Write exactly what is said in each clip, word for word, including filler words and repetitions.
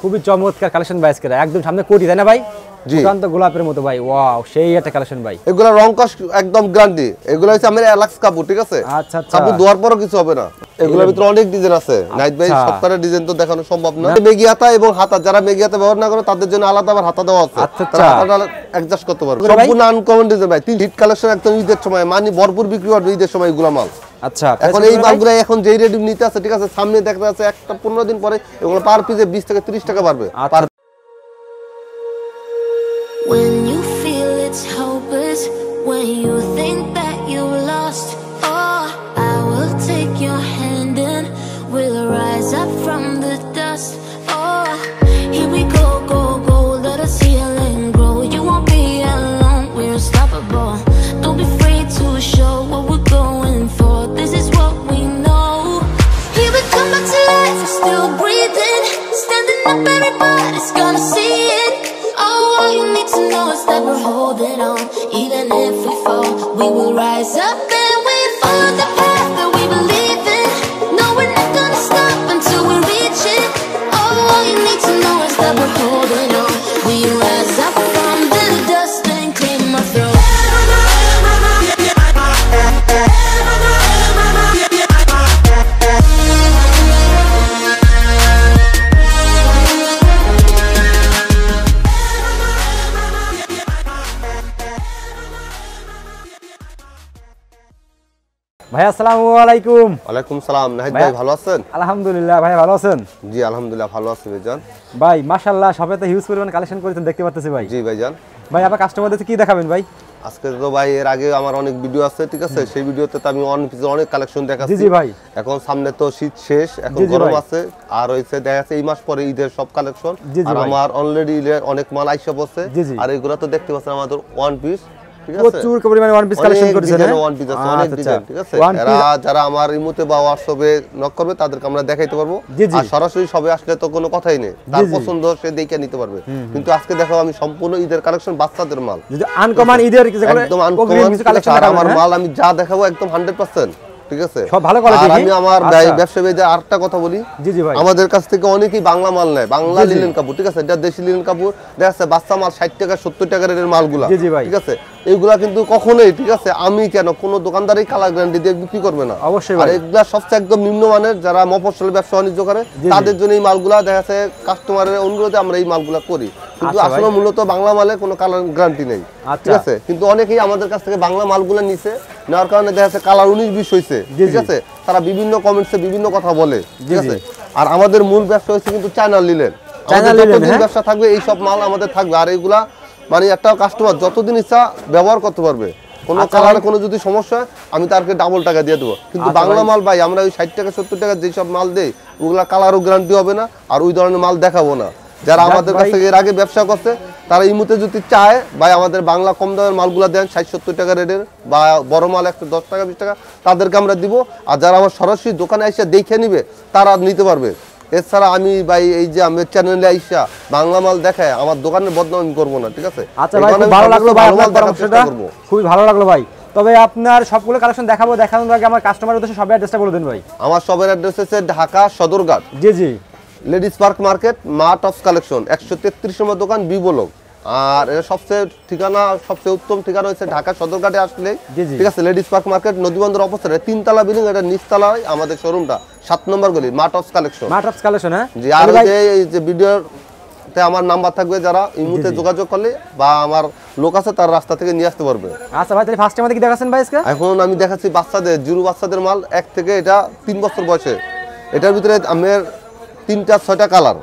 খুবই চমৎকার কালেকশন ভাই আজকে একদম সামনে কোটি তাই না ভাই জি শান্ত গোলাপের মতো ভাই ওয়াও সেই একটা কালেকশন ভাই এগুলা রং কস একদম গ্যারান্টি এগুলা হচ্ছে আমাদের এলাক্স কাপড় ঠিক আছে আচ্ছা আচ্ছা কাপড় ধোয়ার পরও কিছু হবে না এগুলোর ভিতরে অনেক ডিজাইন আছে নাইট ভাই সবটারে ডিজাইন তো দেখানো সম্ভব না মেগি হাতা এবং হাতা যারা মেগি হাতা ব্যবহার না করে তাদের জন্য আলাদা আবার হাতা দেওয়া আছে আচ্ছা আচ্ছা হাতাটা অ্যাডজাস্ট করতে পারবে সম্পূর্ণ আনকমন ডিজাইন ভাই তিন হিট কালেকশন একদম ঈদের সময় মানে ভরপুর বিক্রি হবে ঈদের সময় এগুলা মাল আচ্ছা এখন এই মালগুলো এখন যেই রেডি নিতে আছে ঠিক আছে সামনে দেখা যাচ্ছে একটা পনেরো দিন পরে এগুলো পার পিসে বিশ থেকে ত্রিশ টাকা বাড়বে When you feel it's hopeless, when you think that you've lost, oh, I will take your hand and we'll rise up from the dust. Oh, here we go, go, go, let us heal and grow. You won't be alone, we're unstoppable. Don't be afraid to show what we're going for. This is what we know. Here we come back to life, we're still breathing. Standing up, everybody's gonna see it. All you need to know is that we're holding on. Even if we fall, we will rise up and we follow the path that we believe in. No, we're not gonna stop until we reach it. All you need to know is that we're holding on. We rise up from the dust and clean my throat. ভাই আসসালামু আলাইকুম ওয়ালাইকুম সালাম নাহিদ ভাই ভালো আছেন আলহামদুলিল্লাহ ভাই ভালো আছেন জি আলহামদুলিল্লাহ ভালো আছি ভাইজান ভাই মাশাআল্লাহ সবাই তো হিউজ পরিমাণ কালেকশন করেছেন দেখতে পাচ্ছেন ভাই জি ভাইজান ভাই আপনার কাস্টমারদের কি দেখাবেন ভাই আজকে তো ভাই এর আগে আমার অনেক ভিডিও আছে ঠিক আছে সেই ভিডিওতে তো আমি ওয়ান পিসের অনেক কালেকশন দেখাচ্ছি জি জি ভাই এখন সামনে তো শীত শেষ এখন গরম আছে আর হইছে দেখা যাচ্ছে এই মাস পরে ঈদের সব কালেকশন আর আমার অলরেডি অনেক মাল আইসা বসে আর এগুলা তো দেখতে পাচ্ছেন আমাদের ওয়ান পিস প্রচুর পরিমাণে ওয়ান পিস কালেকশন করেছেন হ্যাঁ ওয়ান পিস আছে অনেক ডিজাইন ঠিক আছে এরা যারা আমার ইমোতে বা হোয়াটসঅ্যাপে নক করবে তাদেরকে আমরা দেখাইতে পারবো আর সরাসরি সবে আসলে তো কোনো কথাই নেই তার পছন্দ সে দেখে নিতে পারবে কিন্তু আজকে দেখো আমি সম্পূর্ণ ঈদের কালেকশন বাচ্চাদের মাল যদি আনকমন ঈদের কিছু একদম আনকমন কালেকশন আমার মাল আমি যা দেখাবো একদম হান্ড্রেড পার্সেন্ট ঠিক আছে সব ভালো কোয়ালিটি আমি আমার ব্যবসায়ীদের আরেকটা কথা বলি জি জি ভাই আমাদের কাছ থেকে অনেকেই বাংলা মাল নেয় বাংলা লিনেন কাপড় ঠিক আছে এটা দেশি লিনেন কাপড় দেখা যাচ্ছে বাচ্চা মাল ষাট টাকা সত্তর টাকার এর মালগুলা ঠিক আছে এইগুলা কিন্তু কখনোই ঠিক আছে আমি কেন কোন দোকানদারই কালার গ্যারান্টি দিয়ে বিক্রি করবে না অবশ্যই আর এগুলা সবচেয়ে একদম নিম্নমানের যারা মফস্বল ব্যবসা বাণিজ্য করে তাদের জন্য এই মালগুলা দেখা যাচ্ছে কাস্টমারের অনুরোধে আমরা এই মালগুলা করি কিন্তু আসলে মূলত বাংলা মালে কোনো কালার গ্যারান্টি নেই ঠিক আছে কিন্তু অনেকেই আমাদের কাছ থেকে বাংলা মালগুলো নিছে নেওয়ার কারণে দেখা যাচ্ছে কালার উনিশ বিশ হয়েছে ঠিক আছে তারা বিভিন্ন কমেন্টসে বিভিন্ন কথা বলে ঠিক আছে আর আমাদের মূল ব্যবসা হচ্ছে কিন্তু চায়না লিলেন যতদিন ব্যবসা থাকবে এই সব মাল আমাদের থাকবে আর এইগুলা মানে একটা কাস্টমার যতদিন ইচ্ছা ব্যবহার করতে পারবে কোনো কালারে কোনো যদি সমস্যা আমি তারকে ডাবল টাকা দিয়ে দেবো কিন্তু বাংলা মাল ভাই আমরা ওই ষাট টাকা সত্তর টাকা যেসব মাল দেই ওগুলা কালারও গ্যারান্টি হবে না আর ওই ধরনের মাল দেখাবো না যারা আমাদের কাছ থেকে এর আগে ব্যবসা করছে তারা এই মুহূর্তে যদি চায় ভাই আমাদের বাংলা কম দামের মালগুলা দেন ষাট সত্তর টাকা রেটের বা বড় মাল একশো দশ টাকা বিশ টাকা তাদেরকে আমরা দিব আর যারা আমার সরাসরি দোকানে এসে দেখে নিবে তারা নিতে পারবে এছাড়া আমি ভাই এই যে আমার চ্যানেলে আইসা বাংলা মাল দেখায় আমার দোকানের বদনাম আমি করবো না ঠিক আছে আচ্ছা ভাই খুব ভালো লাগলো ভাই আপনার পরামর্শটা খুবই ভালো লাগলো ভাই তবে আপনার সবগুলো কালেকশন দেখাবো দেখানোর আগে আমার কাস্টমারের উদ্দেশ্যে সব অ্যাড্রেসটা বলে দেন ভাই আমার সবের অ্যাড্রেস হচ্ছে ঢাকা সদরঘাট জি জি লেডিস পার্ক মার্কেট মা টপস কালেকশন একশো তেত্রিশ নম্বর দোকান বি ব্লক আর এর সবচেয়ে ঠিকানা সবচেয়ে উত্তম ঠিকানা হচ্ছে ঢাকা সদরঘাটে আসলে ঠিক আছে লেডিস পার্ক মার্কেট নদীবন্দর অপোজিটে তিনতলা বিল্ডিং এটা নিচতলায় আমাদের শোরুমটা সাত নম্বর গলি মা টপস কালেকশন মা টপস কালেকশন হ্যাঁ জি আর এই যে ভিডিওতে আমার নাম্বার থাকবে যারা ইমুতে যোগাযোগ করলে বা আমার লোক আছে তার রাস্তা থেকে নিয়ে আসতে পারবে আচ্ছা ভাই তাহলে ফার্স্ট আমাদের কি দেখাচ্ছেন ভাই আজকে এখন আমি দেখাচ্ছি বাচ্চাদের জিরো বাচ্চাদের মাল এক থেকে এটা তিন বছর বয়সে এটার ভিতরে আমার তিনটা ছয়টা কালার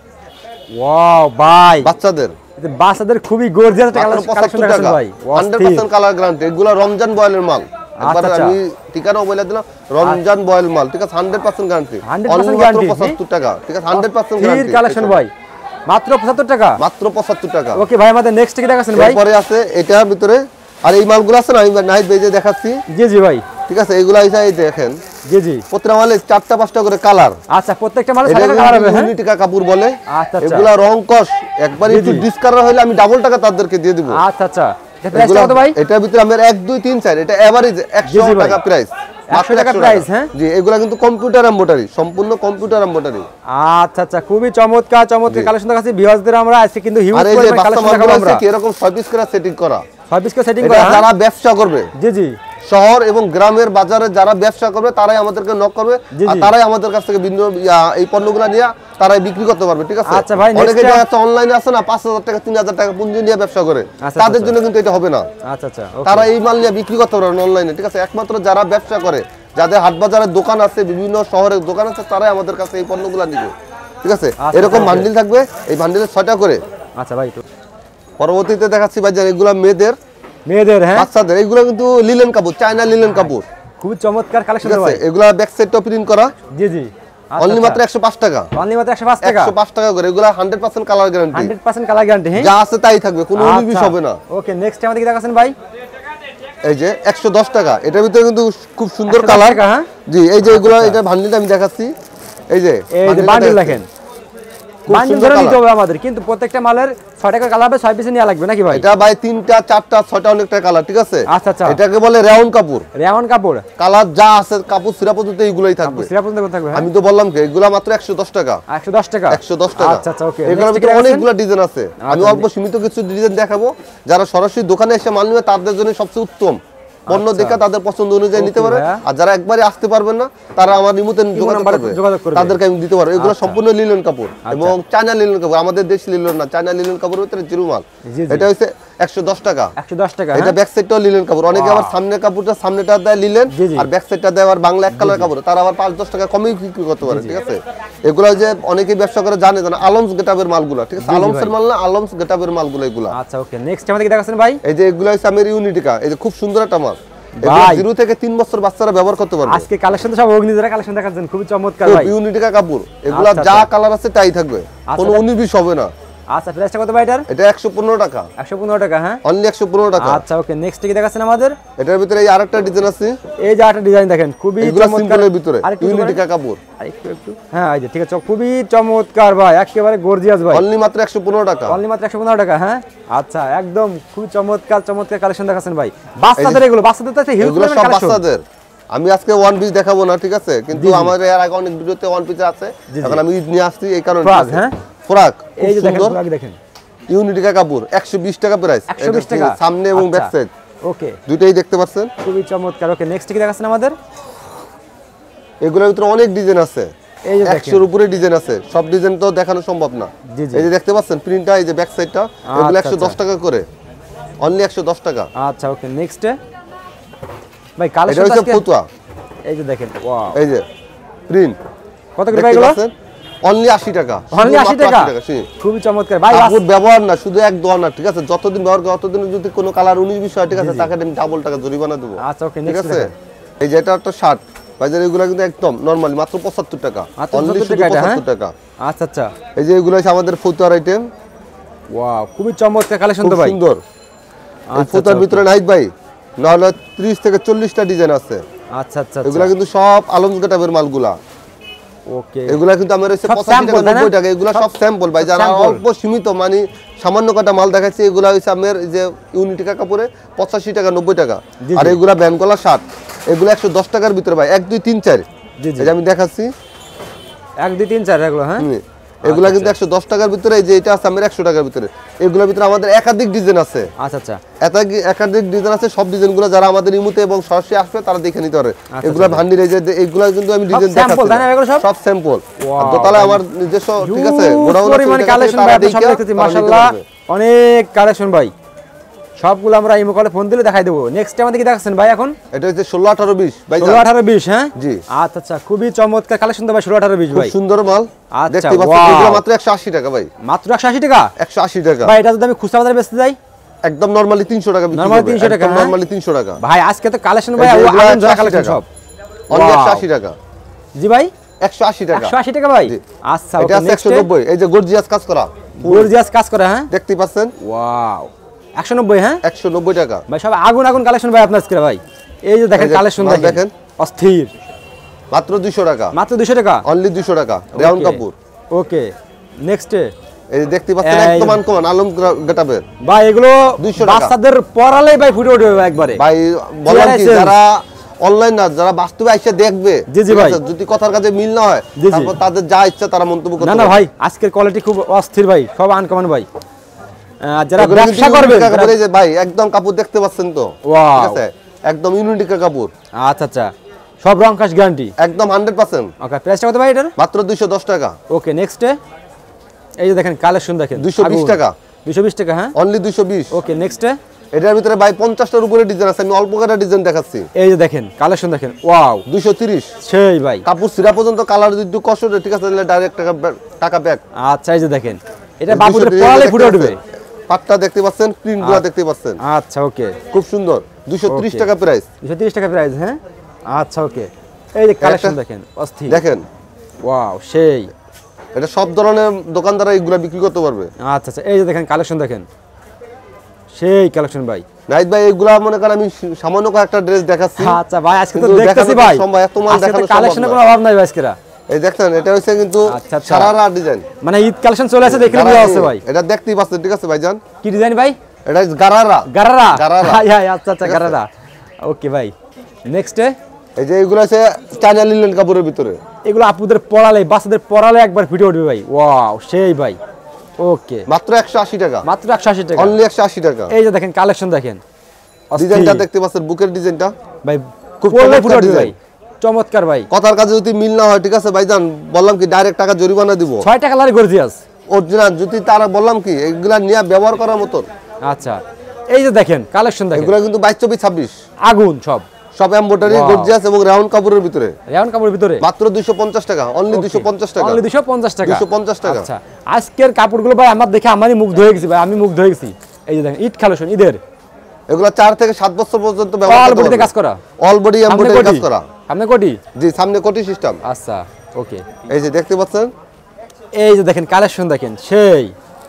ওয়াও ভাই বাচ্চাদের বাচ্চাদের খুবই গর্জিয়াস একটা কালেকশন দেখাচ্ছেন ভাই একশো পার্সেন্ট কালার গ্যারান্টি এগুলো রমজান বয়েলের মাল একবার আমি ঠিকানাও বলে দিলাম রমজান বয়েল মাল ঠিক আছে একশো পার্সেন্ট গ্যারান্টি অনলি মাত্র পঁচাত্তর টাকা ঠিক আছে একশো পার্সেন্ট গ্যারান্টি কালেকশন ভাই মাত্র পঁচাত্তর টাকা মাত্র পঁচাত্তর টাকা ওকে ভাই আমাদের নেক্সট কি দেখাচ্ছেন ভাই পরে আছে এটার ভিতরে আর এই মালগুলো আছে না আমি নাইট বেজে দেখাচ্ছি জি জি ভাই ঠিক আছে এগুলা এই দেখেন জি জি প্রত্যেকটা মালে চারটা পাঁচটা করে কালার আচ্ছা প্রত্যেকটা মালে ছয়টা কালার হবে হ্যাঁ টাকা কাপড় বলে আচ্ছা আচ্ছা এগুলা রং কস একবার একটু ডিসকালার হইলে আমি ডাবল টাকা তাদেরকে দিয়ে দেব আচ্ছা আচ্ছা এটা প্রাইস কত ভাই এটার ভিতরে আমার এক দুই তিন চার এটা এভারেজ একশো টাকা প্রাইস একশো টাকা প্রাইস। হ্যাঁ জি, এগুলা কিন্তু কম্পিউটার এমব্রয়ডারি, সম্পূর্ণ কম্পিউটার এমব্রয়ডারি। আচ্ছা আচ্ছা, খুবই চমৎকার চমৎকার কালেকশন দেখাচ্ছি ভিউয়ারদের। আমরা আজকে কিন্তু হিউজ আর এই যে পরিমাণ কালেকশন দেখাবো আমরা। কি এরকম ছয় পিস করে সেটিং করা, ছয় পিস করে সেটিং এটা করা। যারা ব্যবসা করবে, জি জি, শহর এবং গ্রামের বাজারে যারা ব্যবসা করবে তারাই আমাদেরকে নক করবে, আর তারাই আমাদের কাছ থেকে ভিন্ন এই পণ্যগুলো নিয়ে তারাই বিক্রি করতে পারবে। ঠিক আছে? আচ্ছা ভাই, অনেকে যারা অনলাইনে আছে না, পাঁচ হাজার টাকা তিন হাজার টাকা পুঁজি নিয়ে ব্যবসা করে, তাদের জন্য কিন্তু এটা হবে না। আচ্ছা আচ্ছা, তারা এই মাল নিয়ে বিক্রি করতে পারবে অনলাইনে। ঠিক আছে? একমাত্র যারা ব্যবসা করে, যাদের হাট বাজারের দোকান আছে, বিভিন্ন শহরের দোকান আছে, তারাই আমাদের কাছে এই পণ্যগুলো নিবে। ঠিক আছে? এরকম বান্ডিল থাকবে, এই বান্ডিলের ছয়টা করে। আচ্ছা ভাই, পরবর্তীতে দেখাচ্ছি ভাই, এগুলো মেয়েদের মেয়েদের, হ্যাঁ বাচ্চাদের, এগুলো কিন্তু লিলেন কাপড়, চায়না লিলেন কাপড়, খুব চমৎকার কালেকশন ভাই। এগুলা ব্যাক সাইডটা প্রিন্ট করা। জি জি, অনলি মাত্র একশো পাঁচ টাকা, অনলি মাত্র একশো পাঁচ টাকা, একশো পাঁচ টাকা করে। এগুলা একশো পার্সেন্ট কালার গ্যারান্টি, একশো পার্সেন্ট কালার গ্যারান্টি। হ্যাঁ, যা আছে তাই থাকবে, কোনো উনিশ হবে না। ওকে, নেক্সট আমাদের কি দেখাচ্ছেন ভাই? এই যে একশো দশ টাকা, এটার ভিতরে কিন্তু খুব সুন্দর কালার। জি, এই যে এগুলো, এটা বান্ডিলটা আমি দেখাচ্ছি। এই যে এই যে বান্ডিল দেখেন, বান্ডিল ধরে নিতে হবে আমাদের, কিন্তু প্রত্যেকটা মালের ছয় টাকা কালার হবে, ছয় পিস নিয়ে লাগবে নাকি ভাই? এটা ভাই তিনটা চারটা ছয়টা অনেকটা কালার। ঠিক আছে? আচ্ছা আচ্ছা, এটাকে বলে রেওন কাপড়। রেওন কাপড়, কালার যা আছে কাপড় সিরা পর্যন্ত এইগুলাই থাকবে। সিরা পর্যন্ত থাকবে। আমি তো বললাম কি, এগুলা মাত্র একশো দশ টাকা, একশো দশ টাকা, একশো দশ টাকা। আচ্ছা আচ্ছা, ওকে। এগুলোর ভিতরে অনেকগুলো ডিজাইন আছে, আমি অল্প সীমিত কিছু ডিজাইন দেখাবো। যারা সরাসরি দোকানে এসে মাল নেবে তাদের জন্য সবচেয়ে উত্তম পণ্য দেখে তাদের পছন্দ অনুযায়ী নিতে পারে। আর যারা একবারে আসতে পারবে না, তারা আমার রিমোতে যোগাযোগ করবে, তাদেরকে আমি দিতে পারবো। এগুলো সম্পূর্ণ লিলেন কাপড় এবং চায়না লিলেন কাপড়, আমাদের দেশি লিলেন না, চায়না লিলেন কাপড়ের ভিতরে জিরো মাল। এটা হচ্ছে একশো দশ টাকা, একশো দশ টাকা। এটা ব্যাক সাইডটাও লিলেন কাপড়। অনেকে আবার সামনের কাপড়টা সামনেটা দেয় লিলেন, আর ব্যাক সাইডটা দেয় আবার বাংলা এক কালার কাপড়, তারা আবার পাঁচ দশ টাকা কমেই বিক্রি করতে পারে। ঠিক আছে? এগুলো যে অনেকেই ব্যবসা করে জানে জানে আলমস গেটাবের মালগুলো। ঠিক আছে? আলমসের মাল না, আলমস গেটাবের মালগুলো এগুলো। আচ্ছা, ওকে। নেক্সট আমাদের কি দেখাচ্ছেন ভাই? এই যে এগুলো হচ্ছে আমার ইউনিটিকা, এই যে খুব সুন্দর একটা মাল, জিরো থেকে তিন বছর বাচ্চারা ব্যবহার করতে পারবে। আজকে কালেকশন তো সব অগ্নিদের কালেকশন দেখাচ্ছেন, খুবই চমৎকার ভাই। ইউনিটিকা কাপড়, এগুলা যা কালার আছে তাই থাকবে, কোনো উনিশ বিশ হবে না। আচ্ছা, প্রাইসটা কত ভাই এটার? এটা একশো পনেরো টাকা, একশো পনেরো টাকা। হ্যাঁ, অনলি একশো পনেরো টাকা। আচ্ছা, ওকে। নেক্সট কি দেখাচ্ছেন আমাদের? এটার ভিতরে এই আরেকটা ডিজাইন আছে, এই যে আরেকটা ডিজাইন দেখেন, খুবই চমৎকার ভিতরে ইউনিটিকা কাপড়। আরেকটু একটু, হ্যাঁ, এই যে ঠিক আছে, খুবই চমৎকার ভাই, একেবারে গর্জিয়াস ভাই। অনলি মাত্র একশো পনেরো টাকা, অনলি মাত্র একশো পনেরো টাকা। হ্যাঁ, আচ্ছা, একদম খুবই চমৎকার চমৎকার কালেকশন দেখাচ্ছেন ভাই। বাচ্চাদের এগুলো, বাচ্চাদের তো হিউজ এগুলো সব বাচ্চাদের। আমি আজকে ওয়ান পিস দেখাবো না, ঠিক আছে? কিন্তু আমাদের এর আগে অনেক ভিডিওতে ওয়ান পিস আছে, এখন আমি ঈদ নিয়ে আসছি এই কারণে। হ্যাঁ, ফ্রক, এই যে দেখেন, ফ্রক দেখেন, ইউনিটিকা কাপড়, একশো বিশ টাকা প্রাইস, একশো বিশ টাকা, সামনে এবং ব্যাক সাইড। ওকে, দুটেই দেখতে পাচ্ছেন, খুবই চমৎকার। ওকে, নেক্সট কি দেখাচ্ছেন আমাদের? এগুলোর ভিতরে অনেক ডিজাইন আছে, এই যে একশো এর উপরে ডিজাইন আছে, সব ডিজাইন তো দেখানো সম্ভব না। এই যে দেখতে পাচ্ছেন প্রিন্টটা, এই যে ব্যাক সাইডটা, এগুলো একশো দশ টাকা করে, অনলি একশো দশ টাকা। আচ্ছা, ওকে। নেক্সট ভাই, কালেকশন এটা হচ্ছে ফতুয়া, এই যে দেখেন, ওয়াও, এই যে প্রিন্ট, কত করে ভাই এগুলো? অনলি আশি টাকা, অনলি আশি টাকা, খুবই চমৎকার ভাই। কাপড় ব্যবহার না, শুধু এক দোয়া না, ঠিক আছে? যতদিন ব্যবহার করে ততদিন যদি কোনো কালার উনিশ বিশ হয়, ঠিক আছে, তাকে আমি ডাবল টাকা জরিমানা দেবো। আচ্ছা, ওকে। ঠিক আছে? এই যে এটা একটা শার্ট, বাজার এগুলো কিন্তু একদম নরমালি মাত্র পঁচাত্তর টাকা, অনলি পঁচাত্তর টাকা। আচ্ছা আচ্ছা, এই যে এগুলো হচ্ছে আমাদের ফতুয়ার আইটেম। ওয়াও, খুবই চমৎকার কালেকশন তো ভাই, সুন্দর। এই ফতুয়ার ভিতরে নাইট ভাই না হলে ত্রিশ থেকে চল্লিশটা ডিজাইন আছে। আচ্ছা আচ্ছা, এগুলা কিন্তু সব আলমস গেটাবের মালগুলা। ওকে, এগুলা কিন্তু আমার হচ্ছে পঁচাশি টাকা নব্বই টাকা, এগুলা সব স্যাম্পল ভাই, যারা অল্প সীমিত মানে সামান্য কটা মাল দেখাচ্ছি, এগুলা হচ্ছে আমার যে ইউনিটিকা কাপড়ে পঁচাশি টাকা নব্বই টাকা। আর এগুলা ব্যানকলা ষাট, এগুলো একশো দশ টাকার ভিতরে ভাই, এক দুই তিন চার, এই যে আমি দেখাচ্ছি এক দুই তিন চার এগুলো। হ্যাঁ, এগুলা কিন্তু একশো দশ টাকার ভিতরে, এই যে এটা আছে আমার একশো টাকার ভিতরে। এগুলোর ভিতরে আমাদের একাধিক ডিজাইন আছে। আচ্ছা আচ্ছা, একাধিক ডিজাইন আছে, সব ডিজাইনগুলো যারা আমাদের ইমুতে এবং সরাসরি আসবে তারা দেখে নিতে পারে। এগুলা ভান্ডির, এই যে এগুলা কিন্তু আমি ডিজাইন দেখাচ্ছি, সব স্যাম্পল। আর দোতলায় আমার নিজস্ব, ঠিক আছে, গোডাউন পরিমাণে কালেকশন ভাই, আপনি সব দেখতেছি, মাশাআল্লাহ অনেক কালেকশন ভাই, সবগুলো আমরা ইমো কলে ফোন দিলে দেখাই দেবো। নেক্সট আমাদের কি দেখাচ্ছেন ভাই এখন? এটা হচ্ছে ষোলো আঠারো বিশ ভাই, ষোলো আঠারো বিশ। হ্যাঁ জি, আচ্ছা আচ্ছা, খুবই চমৎকার কালেকশন তো ভাই, ষোলো আঠারো বিশ ভাই, সুন্দর মাল। আচ্ছা, দেখতে পাচ্ছেন এগুলো মাত্র একশো আশি টাকা ভাই, মাত্র একশো আশি টাকা, একশো আশি টাকা ভাই। এটা যদি আমি খুচরা বাজারে বেচতে যাই একদম নরমালি তিনশো টাকা, নরমালি তিনশো টাকা, নরমালি তিনশো টাকা ভাই। আজকে তো কালেকশন ভাই আগুন জ্বলা কালেকশন সব, অনলি একশো আশি টাকা। জি ভাই, একশো আশি টাকা, একশো আশি টাকা ভাই। আচ্ছা, এটা আছে একশো নব্বই, এই যে গর্জিয়াস কাজ করা, গর্জিয়াস কাজ করা। হ্যাঁ, দেখতে পাচ্ছেন, ওয়াও, একশো নব্বই। হ্যাঁ, একশো নব্বই টাকা ভাই, সব আগুন আগুন কালেকশন ভাই আপনার আজকে ভাই। এই যে দেখেন কালেকশন দেখেন, অস্থির, মাত্র দুইশো টাকা, মাত্র দুইশো টাকা, অনলি দুইশো টাকা, রেওন কাপড়। ওকে, নেক্সট এই যে দেখতে পাচ্ছেন একদম আনকমন আলম গেটাবের ভাই, এগুলো বাচ্চাদের পরালেই ভাই ফুটে উঠবে একবারে ভাই। বলেন কি, যারা অনলাইন না, যারা বাস্তবে আইসা দেখবে, জি জি ভাই, যদি কথার কাছে মিল না হয় তারপর তাদের যা ইচ্ছা তারা মন্তব্য করতে না না ভাই, আজকের কোয়ালিটি খুব অস্থির ভাই, সব আনকমন ভাই। যারা ব্যবসা করবে ভাই একদম কাপড় দেখতে পাচ্ছেন তো, ঠিক আছে, একদম ইউনিক কাপড়। আচ্ছা আচ্ছা, সব রং কাশ গ্যারান্টি একদম হান্ড্রেড পার্সেন্ট। ওকে, প্রাইসটা কত ভাই এটার? মাত্র দুইশো দশ টাকা। ওকে, নেক্সট এই যে দেখেন কালেকশন দেখেন, দুইশো বিশ টাকা, দুইশো বিশ টাকা, হ্যাঁ অনলি দুইশো বিশ। ওকে, নেক্সট এটার ভিতরে ভাই পঞ্চাশটার উপরে ডিজাইন আছে, আমি অল্প কটা ডিজাইন দেখাচ্ছি। এই যে দেখেন কালেকশন দেখেন, ওয়াও দুইশো তিরিশ। সেই ভাই, কাপড় সিরা পর্যন্ত কালার যদি কষ্ট, ঠিক আছে, তাহলে ডাইরেক্ট টাকা টাকা ব্যাক। আচ্ছা, এই যে দেখেন, এটা বাবুদের পরালে ফুটে উঠবে। পাটটা দেখতে পাচ্ছেন, প্রিন্টগুলো দেখতে পাচ্ছেন। আচ্ছা, ওকে, খুব সুন্দর। দুইশো ত্রিশ টাকা প্রাইস। দুইশো ত্রিশ টাকা প্রাইস, হ্যাঁ। আচ্ছা, ওকে, এই যে কালেকশন দেখেন, অস্থির দেখেন, ওয়াও সেই। এটা সব ধরনের দোকানদাররা এগুলা বিক্রি করতে পারবে। আচ্ছা আচ্ছা, এই যে দেখেন কালেকশন দেখেন, সেই কালেকশন ভাই। নাইট ভাই এগুলা মনে করেন আমি সামান্য কয়েকটা ড্রেস দেখাচ্ছি। আচ্ছা ভাই, আজকে তো দেখতেছি ভাই এত মাল দেখানো কালেকশনের কোনো অভাব নাই ভাই আজকে। এই দেখেন, এটা হচ্ছে কিন্তু সারারা ডিজাইন, মানে ঈদ কালেকশন চলে আসে, দেখলে বুঝা যাচ্ছে ভাই। এটা দেখতেই পাচ্ছেন, ঠিক আছে ভাইজান। কি ডিজাইন ভাই? এটা গারারা। গারারা, গারারা, হাই হাই, আচ্ছা আচ্ছা, গারারা। ওকে ভাই, নেক্সট এই যে এগুলো আছে চায়না লিনেন কাপড়ের ভিতরে। এগুলো আপুদের পরালে, বাচ্চাদের পরালে একবার ফিটে উঠবে ভাই। ওয়াও সেই ভাই। ওকে, মাত্র একশো আশি টাকা, মাত্র একশো আশি টাকা, অনলি একশো আশি টাকা। এই যে দেখেন কালেকশন দেখেন, ডিজাইনটা দেখতে পাচ্ছেন, বুকের ডিজাইনটা ভাই খুব পরলে ফুটে উঠবে ভাই, চমৎকার ভাই। কথার কাছে যদি মিল না হয়, ঠিক আছে ভাইজান, বললাম কি ডাইরেক্ট টাকা জরিমানা দিব। ছয় টাকা লারি গর্জিয়াস অরিজিনাল যদি তারা বললাম কি এগুলা নিয়ে ব্যবহার করার মতো। আচ্ছা, এই যে দেখেন কালেকশন দেখেন, এগুলা কিন্তু বাইশ চব্বিশ ছাব্বিশ আগুন সব, সব এমব্রয়ডারি গর্জিয়াস এবং রাউন্ড কাপড়ের ভিতরে। রাউন্ড কাপড়ের ভিতরে মাত্র দুইশো পঞ্চাশ টাকা, অনলি দুইশো পঞ্চাশ টাকা, অনলি দুইশো পঞ্চাশ টাকা, দুইশো পঞ্চাশ টাকা। আচ্ছা, আজকের কাপড়গুলো ভাই আমার দেখে আমারই মুগ্ধ হয়ে গেছি ভাই, আমি মুগ্ধ হয়ে গেছি। এই যে দেখেন ঈদ কালেকশন, ঈদের এগুলা চার থেকে সাত বছর পর্যন্ত ব্যবহার করতে পারবেন। কাজ করা, অল বডি এমব্রয়ডারি কাজ করা। সামনে কোটি, জি সামনে কোটি সিস্টেম। আচ্ছা, ওকে, এই যে দেখতে পাচ্ছেন, এই যে দেখেন কালেকশন দেখেন, সেই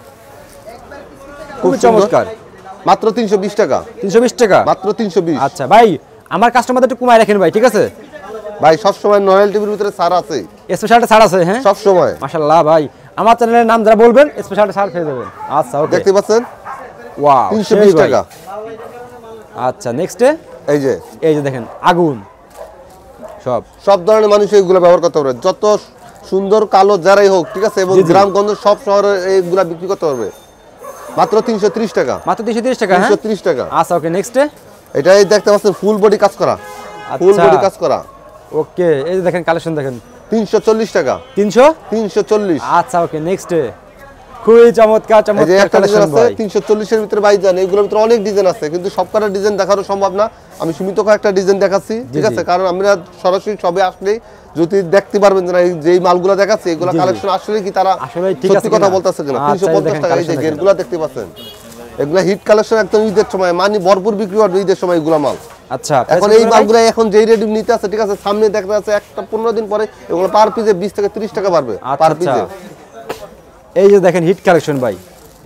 খুব চমৎকার। মাত্র তিনশো বিশ টাকা, তিনশো বিশ টাকা, মাত্র তিনশো বিশ। আচ্ছা ভাই, আমার কাস্টমারদের একটু কমায় রাখেন ভাই, ঠিক আছে ভাই? সব সময় নরমাল টিভির ভিতরে ছাড় আছে, স্পেশালটা ছাড় আছে, হ্যাঁ সব সময়। মাশাআল্লাহ ভাই, আমার চ্যানেলের নাম যারা বলবেন স্পেশালটা ছাড় পেয়ে যাবেন। আচ্ছা, ওকে, দেখতে পাচ্ছেন, ওয়াও তিনশো বিশ টাকা। আচ্ছা, নেক্সট এই যে এই যে দেখেন আগুন, সব সব ধরনের মানুষ এইগুলো ব্যবহার করতে পারবে, যত সুন্দর কালো যারাই হোক, ঠিক আছে, এবং গ্রামগঞ্জ সব শহরে এইগুলা বিক্রি করতে পারবে। মাত্র তিনশো ত্রিশ টাকা, মাত্র তিনশো তিরিশ টাকা, তিনশো ত্রিশ টাকা। আচ্ছা, ওকে, নেক্সট এটাই দেখতে পাচ্ছেন, ফুল বডি কাজ করা, ফুল বডি কাজ করা। ওকে, এই যে দেখেন কালেকশন দেখেন, তিনশো চল্লিশ টাকা, তিনশো তিনশো চল্লিশ। আচ্ছা, ওকে, নেক্সট খুবই চমৎকার চমৎকার কালেকশন ভাই। তিনশো চল্লিশ এর ভিতরে ভাইজান এগুলোর ভিতরে অনেক ডিজাইন আছে, কিন্তু সবকটা ডিজাইন দেখানো সম্ভব না। আমি সীমিত কয়েকটা ডিজাইন দেখাচ্ছি, ঠিক আছে, কারণ আমরা সরাসরি সবে আসলেই যদি দেখতে পারবেন যে এই মালগুলো দেখাচ্ছি, এগুলো কালেকশন আসলে কি তারা সত্যি কথা বলতেছে কিনা। তিনশো পঞ্চাশ টাকা। এই যে গেরগুলো দেখতে পাচ্ছেন, এগুলো হিট কালেকশন, একদম ঈদের সময় মানে ভরপুর বিক্রি হবে ঈদের সময় এগুলো মাল। আচ্ছা, এখন এই মালগুলো এখন যেই রেডি নিতে আছে, ঠিক আছে, সামনে দেখা যাচ্ছে একটা পনেরো দিন পরে এগুলো পার পিসে বিশ থেকে ত্রিশ টাকা বাড়বে পার পিসে। এই যে দেখেন হিট কালেকশন ভাই,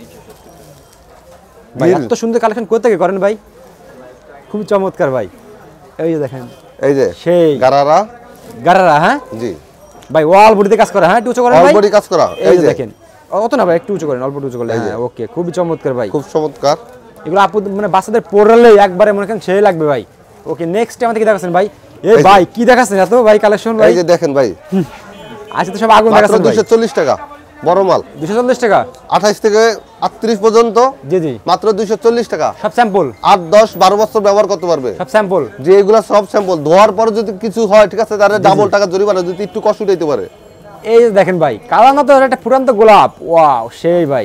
ভাই এত সুন্দর কালেকশন কোথা থেকে করেন ভাই? খুব চমৎকার ভাই। এই যে দেখেন, এই যে সেই গারারা, গারারা, হ্যাঁ জি ভাই, ওয়াল বডিতে কাজ করা, হ্যাঁ একটু উঁচু করেন ভাই, অল বডি কাজ করা। এই যে দেখেন, অত না ভাই, একটু উঁচু করেন, অল্প উঁচু করেন, হ্যাঁ ওকে, খুবই চমৎকার ভাই, খুব চমৎকার। এগুলো আপু মানে বাচ্চাদের পরলে একবারে মনে করেন সেই লাগবে ভাই। ওকে, নেক্সট আমাদের কি দেখাচ্ছেন ভাই? এই ভাই কি দেখাচ্ছেন এত ভাই কালেকশন ভাই? এই যে দেখেন ভাই, আজকে তো সব আগুন দেখাচ্ছেন ভাই। দুইশো চল্লিশ টাকা বড় মাল, দুইশো চল্লিশ টাকা, আঠাশ থেকে আটত্রিশ পর্যন্ত, জি জি, মাত্র দুইশো চল্লিশ টাকা। সব স্যাম্পল, আট দশ বারো বছর ব্যবহার করতে পারবে, সব স্যাম্পল, যে এগুলা সব স্যাম্পল। ধোয়ার পরে যদি কিছু হয়, ঠিক আছে, তাহলে ডাবল টাকা জরিমানা, যদি একটু কষ্ট উঠাইতে পারে। এই যে দেখেন ভাই, কালার না তো একটা ফুটান্ত গোলাপ, ওয়াও সেই ভাই,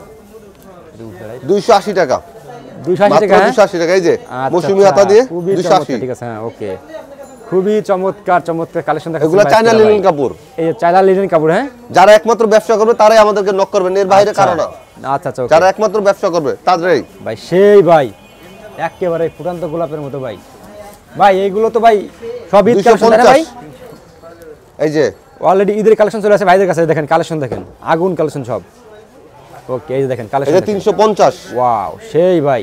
দুইশো আশি টাকা, দুইশো আশি টাকা, দুইশো আশি টাকা। এই যে মৌসুমী হাতা দিয়ে দুইশো আশি, ঠিক আছে, হ্যাঁ ওকে, খুবই চমৎকার চমৎকার কালেকশন দেখাচ্ছেন। এগুলো চায়না লিনেন কাপড়, এই যে চায়না লিনেন কাপড়, হ্যাঁ যারা একমাত্র ব্যবসা করবে তারাই আমাদেরকে নক করবেন, এর বাইরে কারো না। আচ্ছা আচ্ছা, যারা একমাত্র ব্যবসা করবে তাদেরই ভাই, সেই ভাই একেবারে ফুটান্ত গোলাপের মতো ভাই। ভাই এইগুলো তো ভাই সব ঈদ কালেকশন তাই না ভাই? এই যে অলরেডি ঈদের কালেকশন চলে আসে ভাইদের কাছে, দেখেন কালেকশন দেখেন, আগুন কালেকশন সব। ওকে, এই যে দেখেন কালেকশন, এটা তিনশো পঞ্চাশ। ওয়াও সেই ভাই,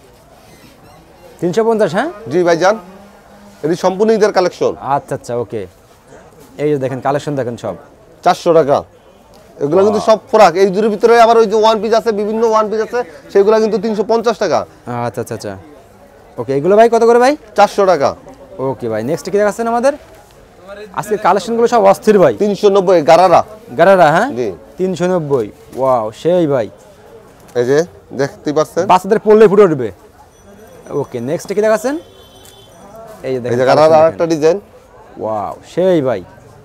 তিনশো পঞ্চাশ, হ্যাঁ জি ভাইজান, এটি সম্পূর্ণ ঈদের কালেকশন। আচ্ছা আচ্ছা, ওকে, এই যে দেখেন কালেকশন দেখেন সব চারশো টাকা। এগুলো কিন্তু সব ফ্রক, এই দুটোর ভিতরে আবার ওই যে ওয়ান পিস আছে, বিভিন্ন ওয়ান পিস আছে, সেগুলো কিন্তু তিনশো পঞ্চাশ টাকা। আচ্ছা আচ্ছা আচ্ছা, ওকে, এগুলো ভাই কত করে ভাই? চারশো টাকা। ওকে ভাই নেক্সট কি দেখাচ্ছেন আমাদের আজকে কালেকশন গুলো সব অস্থির ভাই তিনশো নব্বই গারারা গারারা হ্যাঁ জি তিনশো নব্বই ওয়াও সেই ভাই এই যে দেখতে পাচ্ছেন বাচ্চাদের পড়লে ফুটে উঠবে ওকে নেক্সট কি দেখাচ্ছেন এই যে এই দেখেন যে গারারা আরেকটা ডিজাইন ওয়াও সেই ভাই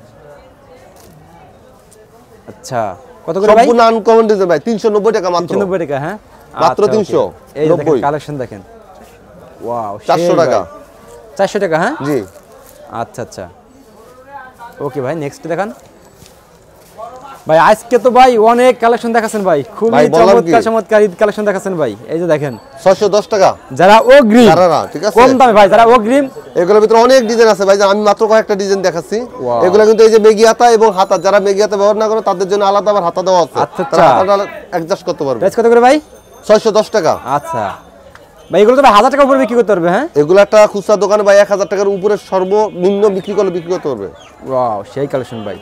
আচ্ছা কত করে ভাই সম্পূর্ণ আনকমন ডিজাইন ভাই তিনশো নব্বই টাকা মাত্র তিনশো নব্বই টাকা হ্যাঁ মাত্র আচ্ছা, তিনশো okay। এই যে দেখেন নব্বই কালেকশন দেখেন ওয়াও চারশো টাকা চারশো টাকা হ্যাঁ জি আচ্ছা আচ্ছা ওকে ভাই নেক্সট দেখান ভাই আজকে তো ভাই অনেক কালেকশন দেখাচ্ছেন ভাই খুবই ভাই, বললাম চমৎকার কি? চমৎকার ঈদ কালেকশন দেখাচ্ছেন ভাই এই যে দেখেন ছয়শো দশ টাকা যারা অগ্রিম গারারা ঠিক আছে কম দামে ভাই যারা অগ্রিম এগুলোর ভিতরে অনেক ডিজাইন আছে ভাই আমি মাত্র কয়েকটা ডিজাইন দেখাচ্ছি Wow. এগুলো কিন্তু এই যে মেগি হাতা এবং হাতা যারা মেগি হাতা ব্যবহার না করে তাদের জন্য আলাদা আবার হাতা দেওয়া আছে আচ্ছা, তারা আচ্ছা। হাতাটা অ্যাডজাস্ট করতে পারবে প্রাইস কত করে ভাই ছয়শো দশ টাকা আচ্ছা ভাই এগুলো তো ভাই হাজার টাকা উপরে বিক্রি করতে পারবে হ্যাঁ এগুলো একটা খুচরা দোকানে ভাই এক হাজার টাকার উপরে সর্বনিম্ন বিক্রি করলে বিক্রি করতে পারবে ওয়াও সেই কালেকশন ভাই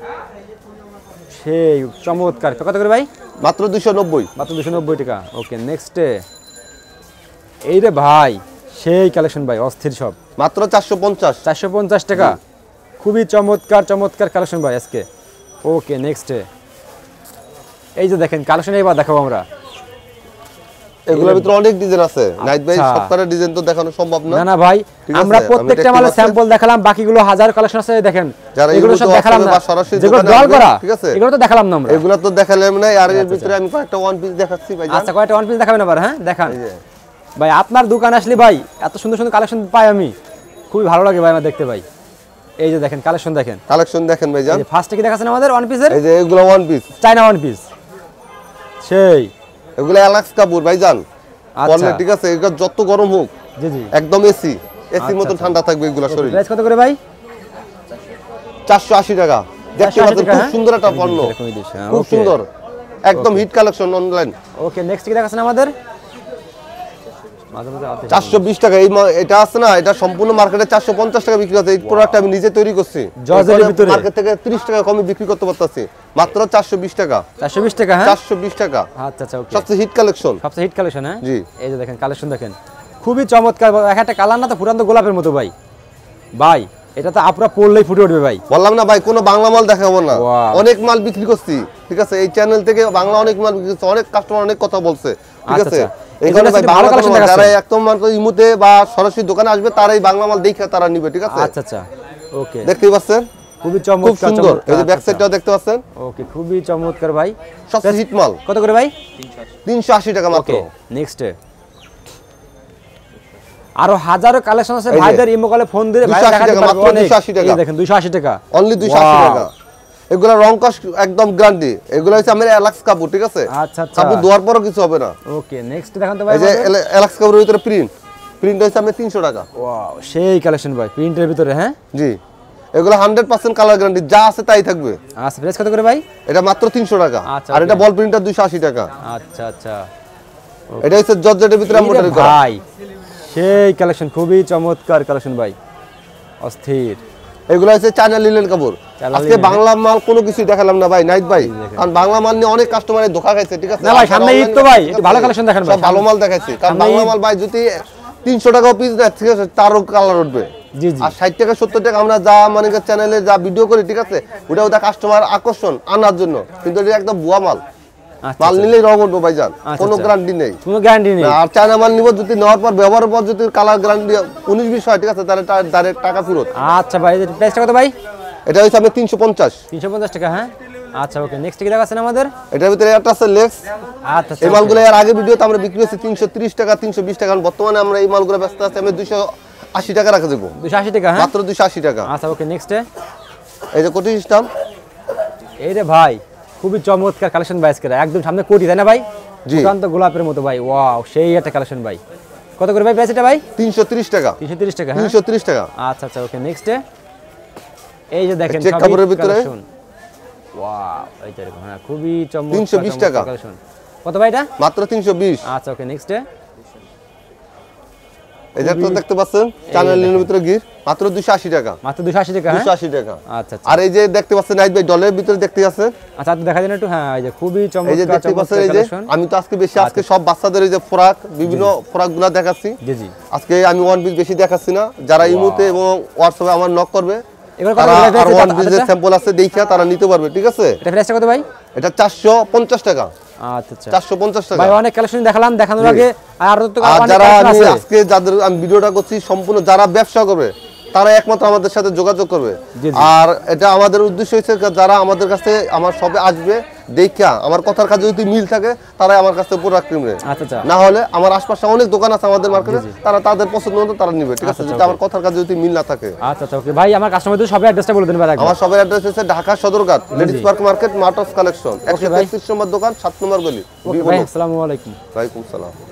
সেই চমৎকার কত করে ভাই মাত্র দুইশো নব্বই মাত্র দুশো নব্বই টাকা ওকে নেক্সটে এই রে ভাই সেই কালেকশন ভাই অস্থির সব মাত্র চারশো পঞ্চাশ চারশো পঞ্চাশ টাকা খুবই চমৎকার চমৎকার কালেকশন ভাই আজকে ওকে নেক্সটে এই যে দেখেন কালেকশন এবার দেখাবো আমরা এগুলোর ভিতরে অনেক ডিজাইন আছে নাইট ভাই আচ্ছা। সপ্তাহের ডিজাইন তো দেখানো সম্ভব না না না ভাই ঠিক আছে, আমরা আমি প্রত্যেকটা দেখতে মালের পাচ্ছি। স্যাম্পল দেখালাম বাকিগুলো হাজার কালেকশন আছে দেখেন যারা এগুলো এগুলো সব তো দেখালাম আসলে না বা সরাসরি যেগুলো দোকানে ডল আসবে, করা ঠিক আছে? এগুলো তো দেখালাম না আমরা এগুলো তো দেখালাম না আর এর ভিতরে আমি কয়েকটা ওয়ান পিস দেখাচ্ছি ভাই আচ্ছা কয়টা ওয়ান পিস দেখাবেন আবার হ্যাঁ দেখান এই যে। ভাই আপনার দোকান আসলে ভাই এত সুন্দর সুন্দর কালেকশন পাই আমি খুবই ভালো লাগে ভাই আমার দেখতে ভাই এই যে দেখেন কালেকশন দেখেন কালেকশন দেখেন ভাই জান এই যে ফার্স্টে কি দেখাচ্ছেন আমাদের ওয়ান পিসের এই যে এগুলো one piece China one piece সেই এগুলো অ্যালাক্স কাপুর ভাই জান আচ্ছা পরলে ঠিক আছে এগুলো যত গরম হোক জি জি একদম এসি এসির মতো আচ্ছা। ঠান্ডা থাকবে এগুলো শরীর প্রাইস কত করে ভাই চারশো আশি টাকা দেখতে চারশো আশি পাচ্ছেন টাকা, খুব হ্যাঁ? সুন্দর একটা পণ্য এরকমই দিচ্ছে, হ্যাঁ, খুব okay। সুন্দর একদম hit collection online okay next কি দেখাচ্ছেন আমাদের মাঝে মাঝে আতে- চারশো বিশ টাকা এই মা- এটা আছে না এটা সম্পূর্ণ মার্কেটে চারশো পঞ্চাশ টাকা বিক্রি হচ্ছে এই প্রোডাক্ট আমি নিজে তৈরি করছি জর্জেটের ভিতরে? মার্কেট থেকে ত্রিশ টাকা কমে বিক্রি করতে পারতেছি মাত্র চারশো বিশ টাকা চারশো বিশ টাকা হ্যাঁ চারশো বিশ টাকা আচ্ছা আচ্ছা ওকে সবচেয়ে হিট কালেকশন সবচেয়ে হিট কালেকশন হ্যাঁ জি। এই যে দেখেন কালেকশন দেখেন খুবই চমৎকার এক একটা কালার না তো ফুটান্ত গোলাপের মতো ভাই ভাই এটা তো আপনারা পড়লেই ফুটে উঠবে ভাই বললাম না ভাই কোনো বাংলা মাল দেখাবো না Wow. অনেক মাল বিক্রি করছি ঠিক আছে এই চ্যানেল থেকে বাংলা অনেক মাল বিক্রি করছি অনেক কাস্টমার অনেক কথা বলছে ঠিক আচ্ছা, আছে আচ্ছা। এই এই কারণে জন্য ভাই শুধু বাংলা ভালো কোনো collection মাল, যারা দেখাচ্ছেন। একদম মানে ইমুতে বা সরাসরি দোকানে আসবে তারাই বাংলা মাল দেখে তারা নিবে ঠিক আছে আচ্ছা আচ্ছা ওকে দেখতেই পাচ্ছেন খুবই খুব চমৎকার সুন্দর এই যে ব্যাক আচ্ছা, সাইডটাও দেখতে পাচ্ছেন ওকে খুবই চমৎকার ভাই সবচেয়ে হিট মাল কত করে ভাই তিনশো আশি টাকা মাত্র ওকে নেক্সট আরো হাজারো কালেকশন আছে এই যে, ভাইদের ইমো কলে ফোন দিয়ে ভাই দুইশো আশি দেখাতে টাকা, পারবে মাত্র অনেক। দুইশো আশি টাকা। এই দেখেন দুইশো আশি টাকা অনলি দুইশো আশি Wow. টাকা এগুলা রং কস একদম গ্যারান্টি এগুলো হচ্ছে আমার অ্যালাক্স কাপড় ঠিক আছে আচ্ছা আচ্ছা কাপড় ধোয়ার পরও কিছু হবে না ওকে নেক্সট দেখান তো ভাই এই যে অ্যালাক্স কাপড়ের ভিতরে প্রিন্ট প্রিন্ট হচ্ছে আমি তিনশো টাকা ওয়াও সেই কালেকশন ভাই প্রিন্টের ভিতরে হ্যাঁ জি এগুলো হান্ড্রেড পার্সেন্ট কালার গ্যারান্টি যা আছে তাই থাকবে আচ্ছা প্রাইস কত করে ভাই এটা মাত্র তিনশো টাকা আচ্ছা, আর এটা okay. বল প্রিন্টার দুইশো আশি টাকা আচ্ছা আচ্ছা এটা হচ্ছে জর্জেটের ভিতরে এই রে এমব্রয়ডারি করা ভাই সেই কালেকশন খুবই চমৎকার কালেকশন ভাই অস্থির এগুলো হচ্ছে চায়না লিলেন কাপড় চায়না আজকে লিনেন। বাংলা মাল কোনো কিছুই দেখালাম না ভাই নাইট ভাই দেখেন। কারণ বাংলা মাল নিয়ে অনেক কাস্টমারে ধোকা খাইছে ঠিক আছে না ভাই, আপনারা সামনে ঈদ online তো ভাই, ঠিক একটু আছে? ভালো collection দেখান ভাই, সব ভালো সামনে- মাল দেখাইছি কারণ সামনে বাংলা ঈদ- মাল ভাই যদি তিনশো টাকা পিস দেয় ঠিক আছে তারও কালার উঠবে জি জি আর ষাট টাকা সত্তর টাকা আমরা যা মানে চ্যানেলে যা ভিডিও করি ঠিক আছে ওটা ওটা কাস্টমার আকর্ষণ আনার জন্য কিন্তু এটা একদম ভুয়া মাল আচ্ছা মাল আচ্ছা। নিলেই রং উঠবো ভাইজান আচ্ছা, কোনো আচ্ছা। গ্যারান্টি নেই কোনো গ্যারান্টি নেই আর চায়না মাল নিব যদি নেওয়ার পর ব্যবহারের পর যদি কালার গ্যারান্টি উনিশ বিশ হয় ঠিক আছে তাহলে ডাইরেক্ট টাকা ফেরত আচ্ছা ভাই প্রাইসটা কত ভাই এটা হচ্ছে আমি তিনশো পঞ্চাশ তিনশো পঞ্চাশ টাকা হ্যাঁ আচ্ছা ওকে নেক্সট কি দেখাচ্ছেন আমাদের এটার ভিতরে একটা আছে লেক্স আচ্ছা এই মালগুলো এর আগে ভিডিওতে আমরা বিক্রি করছি তিনশো ত্রিশ টাকা তিনশো বিশ টাকা কারণ বর্তমানে আমরা এই মালগুলো ব্যস্ত আছি আমি দুইশো আশি টাকা রাখা দেবো দুশো আশি টাকা হ্যাঁ মাত্র দুইশো আশি টাকা আচ্ছা ওকে নেক্সটে এই যে কোটি সিস্টেম এই রে ভাই খুবই চমৎকার কালেকশন ভাই আজকে একদম সামনে কোটি তাই না ভাই জি। দুর্দান্ত গোলাপের মতো ভাই ওয়াও সেই একটা কালেকশন ভাই কত করে ভাই প্রাইস এটা ভাই তিনশো ত্রিশ টাকা তিনশো তিরিশ টাকা হ্যাঁ তিনশো ত্রিশ টাকা আচ্ছা আচ্ছা ওকে নেক্সটে এই যে দেখেন চেক সবই কাপড়ের ভিতরে? collection। ওয়াও এই তো এরকম, হ্যাঁ খুবই চমৎকার তিনশো বিশ চমৎকার টাকা। collection। কত ভাই এটা মাত্র তিনশো বিশ আচ্ছা ওকে নেক্সটে এই যে দেখতে পাচ্ছেন চ্যানেল লিনের ভিতরে গির মাত্র দুইশো আশি টাকা, মাত্র দুইশো আশি টাকা। দুইশো আশি টাকা। আচ্ছা আচ্ছা। আর এই যে দেখতে পাচ্ছেন নাইট ভাই ডলের ভিতরে দেখতে আছেন। আচ্ছা আপনি দেখা দেন একটু। হ্যাঁ এই যে খুবই এই যে চমৎকার দেখতে পাচ্ছেন চমৎকার এই যে কালেকশন। আমি তো আজকে বেশি আজকে সব বাচ্চাদের এই যে ফ্রক বিভিন্ন ফ্রকগুলো দেখাচ্ছি। জি জি। আজকে আমি ওয়ান পিস বেশি দেখাচ্ছি না, যারা ইমোতে এবং হোয়াটসঅ্যাপে আমার নক করবে এবার তারা কত আর ওয়ান পিসের স্যাম্পল আছে দেখা তারা নিতে পারবে, ঠিক আছে? এটা প্রাইসটা কত ভাই? এটা চারশো পঞ্চাশ টাকা। আচ্ছা আচ্ছা। চারশো পঞ্চাশ টাকা ভাই অনেক কালেকশন দেখালাম, দেখানোর আগে আর তো আর অনেক যারা কালেকশন আমি আছে। আজকে যাদের আমি ভিডিওটা করছি সম্পূর্ণ যারা ব্যবসা করবে তারা একমাত্র আমাদের সাথে যোগাযোগ করবে। জি, জি। আর এটা আমাদের উদ্দেশ্য হচ্ছে যারা আমাদের কাছে আমার শপে আসবে দেখা আমার কথার কাছে যদি মিল থাকে তারাই আমার কাছে প্রোডাক্ট কিনবে। আচ্ছা আচ্ছা। না হলে আমার আশপাশে অনেক দোকান আছে আমাদের মার্কেটে, তারা তাদের পছন্দ মতো তারা নিবে, ঠিক আছে? যদি আমার কথার কাছে যদি মিল না থাকে। আচ্ছা আচ্ছা ওকে ভাই, আমার কাস্টমারদের সবাই অ্যাড্রেসটা বলে দেন ভাই। আমার সবার অ্যাড্রেস হচ্ছে Dhaka Sadarghat ladies park market marts collection একশো তেত্রিশ নম্বর দোকান সাত নম্বর গলি। ওকে ভাই, আসসালামু আলাইকুম। ওয়ালাইকুম সালাম।